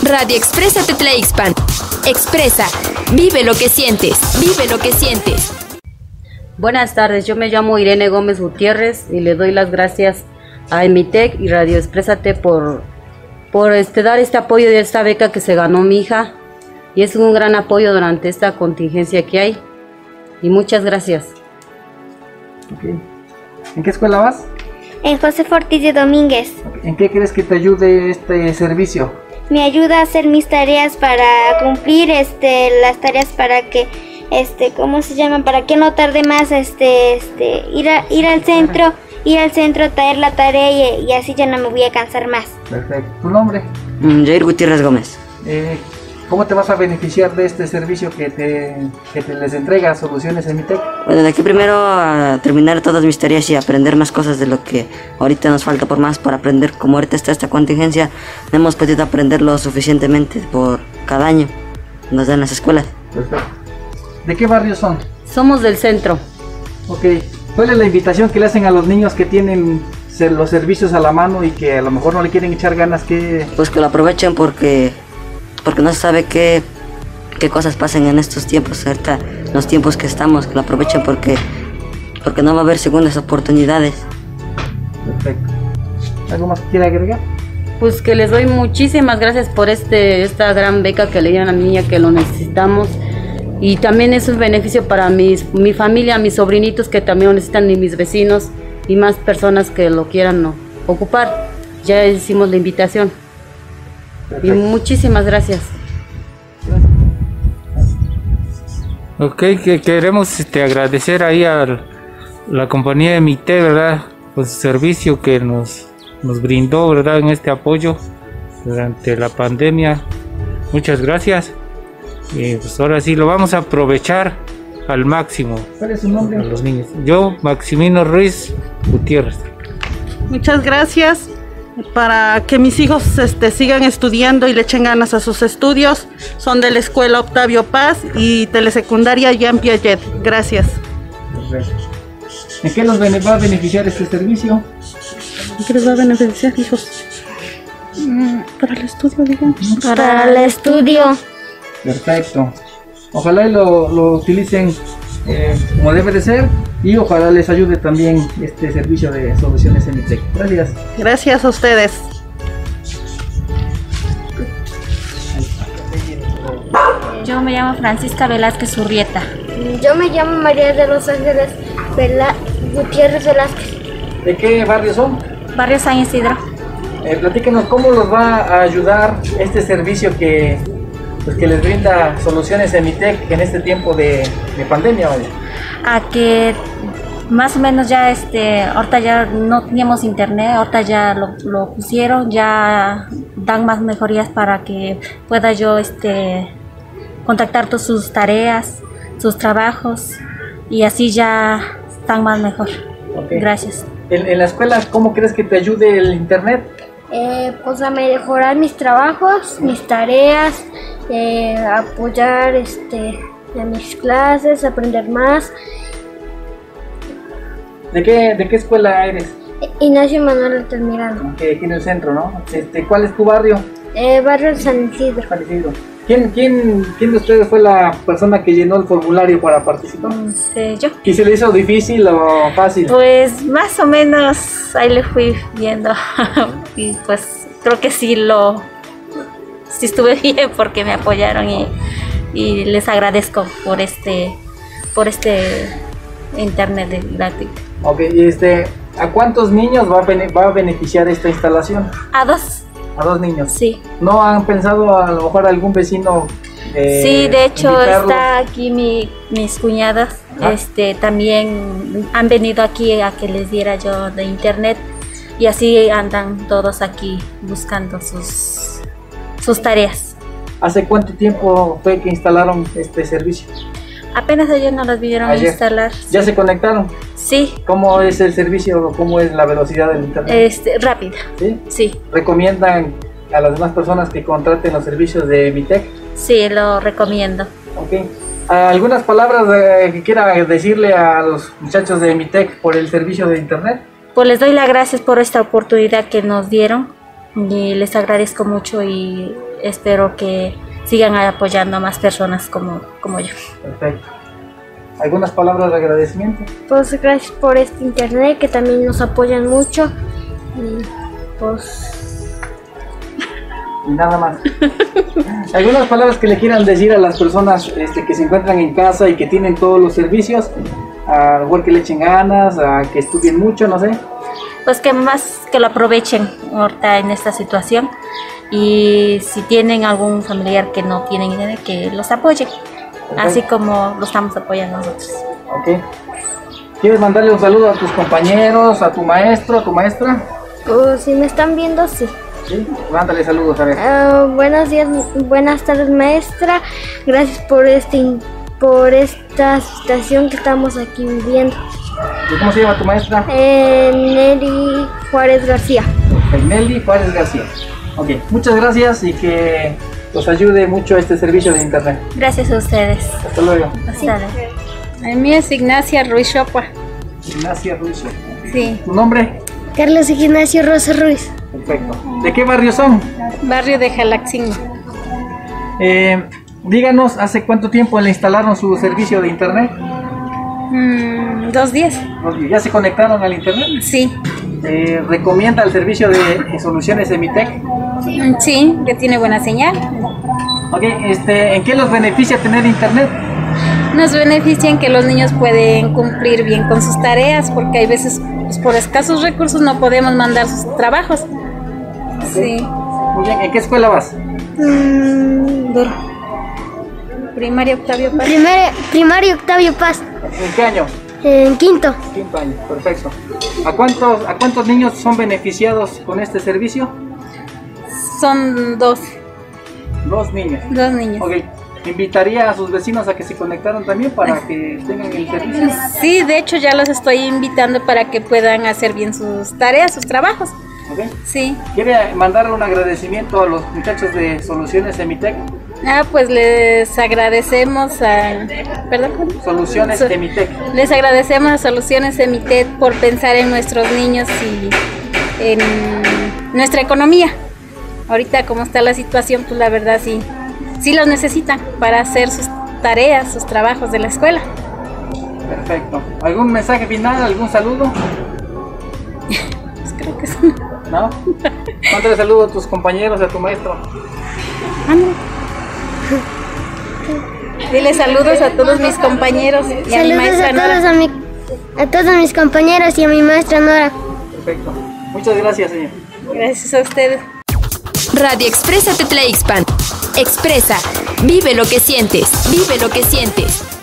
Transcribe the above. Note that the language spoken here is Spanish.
Radio Expresa Tetleixpan. Expresa, vive lo que sientes, vive lo que sientes. Buenas tardes, yo me llamo Irene Gómez Gutiérrez y le doy las gracias a Emitec y Radio Exprésate por dar este apoyo de esta beca que se ganó mi hija, y es un gran apoyo durante esta contingencia que hay, y muchas gracias. Okay. ¿En qué escuela vas? En José Fortillo Domínguez. ¿En qué crees que te ayude este servicio? Me ayuda a hacer mis tareas para cumplir las tareas para que ¿cómo se llaman? Para que no tarde más ir al centro, traer la tarea y así ya no me voy a cansar más. Perfecto. ¿Tu nombre? Jair Gutiérrez Gómez. ¿Cómo te vas a beneficiar de este servicio que te les entrega Soluciones Emitec? Bueno, de aquí primero a terminar todas mis tareas y aprender más cosas de lo que ahorita nos falta por más para aprender. Como ahorita está esta contingencia, no hemos podido aprenderlo suficientemente por cada año nos dan las escuelas. Perfecto. ¿De qué barrio son? Somos del centro. Ok. ¿Cuál es la invitación que le hacen a los niños que tienen los servicios a la mano y que a lo mejor no le quieren echar ganas? Pues que lo aprovechen porque no se sabe qué cosas pasan en estos tiempos, ahorita, los tiempos que estamos, que lo aprovechen porque no va a haber segundas oportunidades. Perfecto. ¿Algo más que quiera agregar? Pues que les doy muchísimas gracias por esta gran beca que le dieron a mi niña, que lo necesitamos, y también es un beneficio para mi familia, mis sobrinitos que también lo necesitan, y mis vecinos y más personas que lo quieran ocupar. Ya hicimos la invitación. Perfecto. Y muchísimas gracias. Ok, que queremos agradecer ahí a la compañía Emitec, ¿verdad? Por su servicio que nos brindó, ¿verdad? En este apoyo durante la pandemia. Muchas gracias. Y pues ahora sí lo vamos a aprovechar al máximo. ¿Cuál es su nombre? A los niños. Yo, Maximino Ruiz Gutiérrez. Muchas gracias. Para que mis hijos sigan estudiando y le echen ganas a sus estudios, son de la escuela Octavio Paz y telesecundaria Jean Piaget. Gracias. ¿En qué los va a beneficiar este servicio? ¿En qué les va a beneficiar, hijos? Para el estudio, digamos. Para el estudio. Perfecto. Ojalá lo utilicen como debe de ser, y ojalá les ayude también este servicio de Soluciones Emitec. Gracias. Gracias a ustedes. Yo me llamo Francisca Velázquez Urrieta. Yo me llamo María de los Ángeles Gutiérrez Velázquez. ¿De qué barrio son? Barrio San Isidro. Platíquenos cómo los va a ayudar este servicio que les brinda Soluciones Emitec en este tiempo de pandemia, ¿vale? A que más o menos ya ahorita ya no teníamos internet, ahorita ya lo pusieron, ya dan más mejorías para que pueda yo contactar todas sus tareas, sus trabajos, y así ya están más mejor. Okay. Gracias. En la escuela, ¿cómo crees que te ayude el internet? Pues a mejorar mis trabajos, mis tareas, apoyar en mis clases, aprender más. ¿De qué escuela eres? Ignacio Manuel Altamirano. Aquí en el centro, ¿no? ¿Cuál es tu barrio? Barrio San Isidro. San Isidro. ¿Quién de ustedes fue la persona que llenó el formulario para participar? Yo. ¿Y se le hizo difícil o fácil? Pues más o menos ahí le fui viendo y pues creo que sí estuve bien porque me apoyaron y les agradezco por este internet gratuito. Ok, y ¿a cuántos niños va a beneficiar esta instalación? A dos. ¿A dos niños? Sí. ¿No han pensado a lo mejor algún vecino? Sí, de hecho está aquí mis cuñadas, también han venido aquí a que les diera yo de internet, y así andan todos aquí buscando sus tareas. ¿Hace cuánto tiempo fue que instalaron este servicio? Apenas ayer nos las vieron instalar. ¿Ya se conectaron? Sí. ¿Cómo es el servicio? ¿Cómo es la velocidad del internet? Rápida. ¿Sí? Sí. ¿Recomiendan a las demás personas que contraten los servicios de Emitec? Sí, lo recomiendo. Ok. ¿Algunas palabras que quiera decirle a los muchachos de Emitec por el servicio de internet? Pues les doy las gracias por esta oportunidad que nos dieron y les agradezco mucho y espero que sigan apoyando a más personas como yo. Perfecto. ¿Algunas palabras de agradecimiento? Pues gracias por este internet que también nos apoyan mucho. Y pues Y nada más. ¿Algunas palabras que le quieran decir a las personas que se encuentran en casa y que tienen todos los servicios? A lo mejor que le echen ganas, a que estudien mucho, no sé. Pues que más que lo aprovechen ahorita en esta situación, y si tienen algún familiar que no tienen internet, que los apoyen, así como lo estamos apoyando nosotros. Ok. ¿Quieres mandarle un saludo a tus compañeros, a tu maestro, a tu maestra? pues, si me están viendo, sí. Sí, mándale saludos, a ver. Buenos días, buenas tardes, maestra. Gracias por esta situación que estamos aquí viviendo. ¿Y cómo se llama tu maestra? Nelly Juárez García. Nelly Juárez García. Ok, muchas gracias y que os ayude mucho este servicio de internet. Gracias a ustedes. Hasta luego. Hasta luego. El mío es Ignacia Ruiz Chopua. Ignacia Ruiz. Sí. ¿Tu nombre? Carlos Ignacio Rosa Ruiz. Perfecto. ¿De qué barrio son? Barrio de Jalaxingo. Díganos, ¿hace cuánto tiempo le instalaron su servicio de internet? 2 días. ¿Ya se conectaron al internet? Sí. ¿Recomienda el servicio de Soluciones Emitec? Sí, que tiene buena señal. Ok, ¿en qué los beneficia tener internet? Nos benefician que los niños pueden cumplir bien con sus tareas, porque hay veces pues, por escasos recursos no podemos mandar sus trabajos. Okay. Sí. Muy bien, ¿en qué escuela vas? Primaria Octavio Paz. Primaria Octavio Paz. ¿En qué año? En quinto. Quinto año, perfecto. ¿A cuántos niños son beneficiados con este servicio? Son 2. 2 niños. 2 niños. Ok. ¿Invitaría a sus vecinos a que se conectaran también para que tengan el servicio? Sí, de hecho ya los estoy invitando para que puedan hacer bien sus tareas, sus trabajos. Okay. Sí. ¿Quiere mandar un agradecimiento a los muchachos de Soluciones Emitec? Pues les agradecemos Soluciones Emitec. Les agradecemos a Soluciones Emitec por pensar en nuestros niños y en nuestra economía. Ahorita como está la situación, pues la verdad sí los necesitan para hacer sus tareas, sus trabajos de la escuela. Perfecto. ¿Algún mensaje final, algún saludo? Pues creo que sí. ¿No? Mándale saludo a tus compañeros, a tu maestro. Dile saludos a todos mis compañeros y a mi maestra Nora. A todos mis compañeros y a mi maestra Nora. Perfecto. Muchas gracias, señor. Gracias a ustedes. Radio Expresa Tetleixpan. Expresa. Vive lo que sientes. Vive lo que sientes.